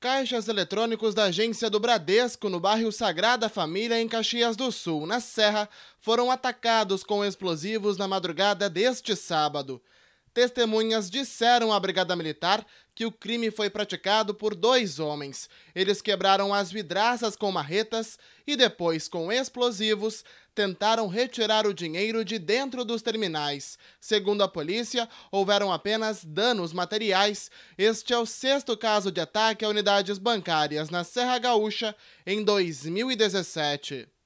caixas eletrônicos da agência do Bradesco, no bairro Sagrada Família, em Caxias do Sul, na Serra, foram atacados com explosivos na madrugada deste sábado. Testemunhas disseram à Brigada Militar que o crime foi praticado por 2 homens. Eles quebraram as vidraças com marretas e depois, com explosivos, tentaram retirar o dinheiro de dentro dos terminais. Segundo a polícia, houveram apenas danos materiais. Este é o 6º caso de ataque a unidades bancárias na Serra Gaúcha em 2017.